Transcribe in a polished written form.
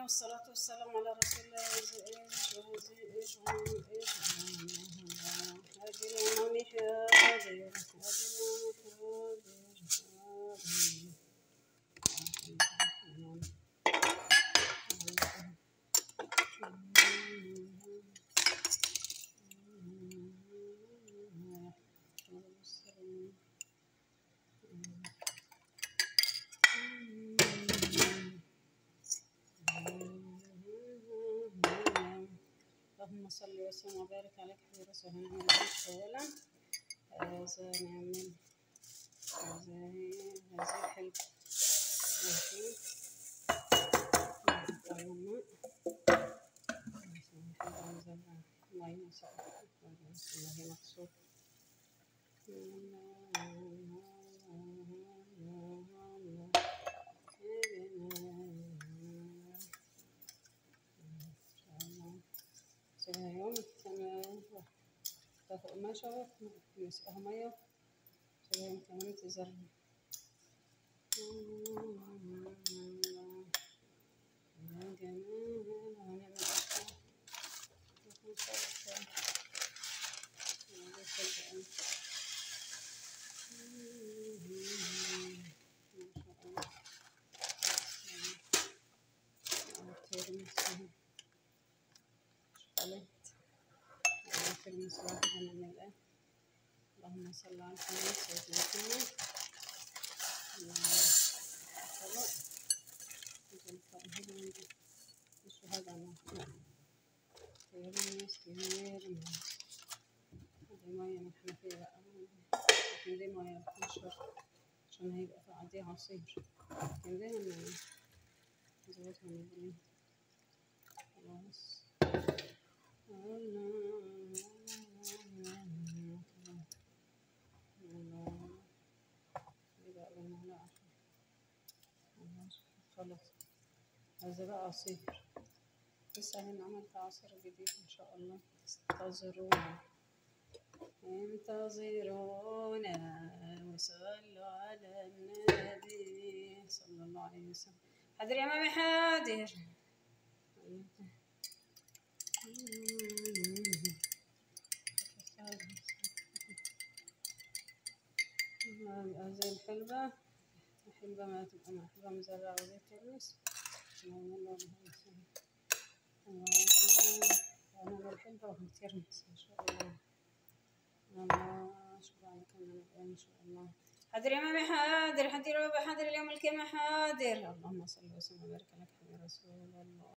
والصلاة والسلام على رسول الله. اللهم صل وسلم وبارك عليك يا رسول الله. هنعمل اولا نعمل هذه الحلقة يوم تاخد قماشة نسقها مية يوم كمان تزرع يا جمال. هنعمل ترمس واحد هنعمل ايه. اللهم صل على محمد سيدنا محمد. مش هذا انا ترمس هذه مية من الحنفية بقى، لكن دي مية بتنشر عشان هيبقى في عاديها عصير، لكن دي نزودها من خلاص. خلاص هذا بقى عصير. لسه هنا عملت عصير جديد ان شاء الله. انتظرونا وصلوا على النبي صلى الله عليه وسلم. حاضر يا مامي حاضر. زي الحلبة ما تبقى محلوة مزرعة وزي الترمس. نعمل الحلبة والترمس إن شاء الله. شكرا لكم إن شاء الله. حاضر يا مامي حاضر. حاضر اليوم الكلمة حاضر. اللهم صل وسلم وبارك على رسول الله.